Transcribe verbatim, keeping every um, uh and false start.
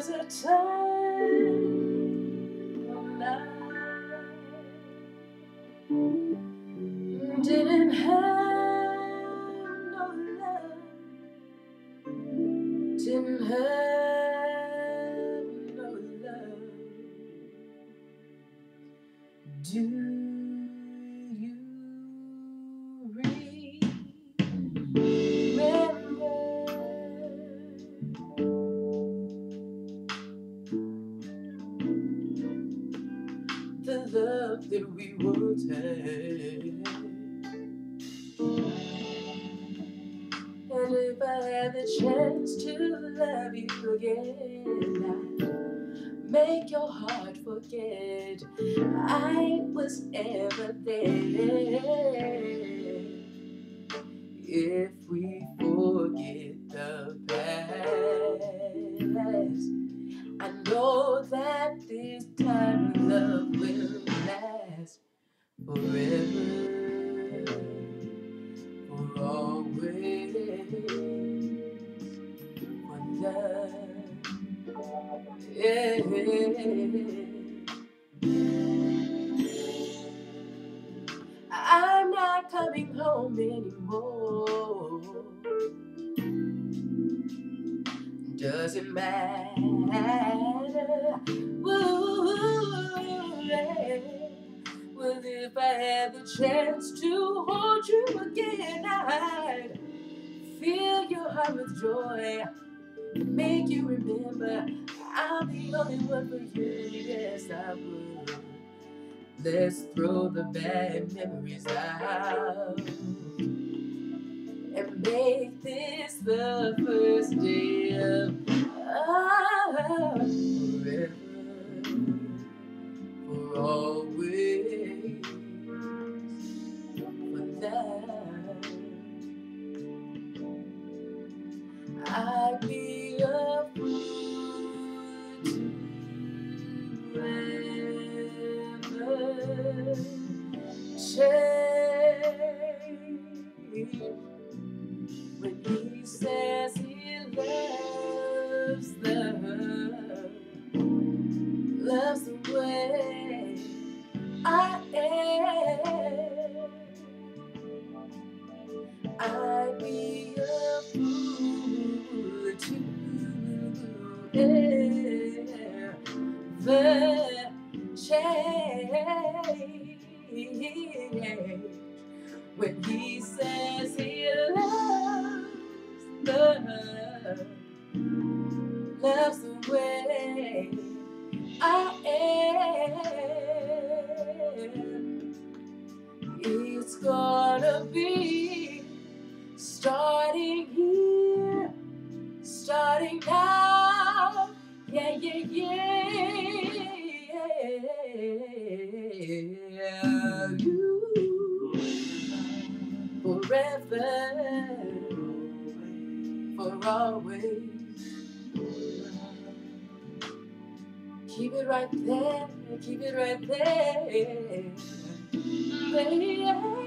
was a time when I didn't have no love, didn't have no love. Do you remember the love that we once had? And if I had the chance to love you again, I'd make your heart forget I was ever there. If we forget the past, I know that this time love will last forever, for always, for love. Yeah. I'm not coming home anymore. Doesn't matter. Ooh, yeah. Well, if I had the chance to hold you again, I'd fill your heart with joy, make you remember I'm the only one for you. Yes, I would. Let's throw the bad memories out and make this the first day of our forever, for always, for love. I'd be a fool to ever change when he says he loves the loves the way I am. I'd be a fool to ever change when he says he loves the loves the way I am. It's gonna be starting here, starting now. Yeah, yeah, yeah. You forever, for always. Keep it right there, keep it right there, baby.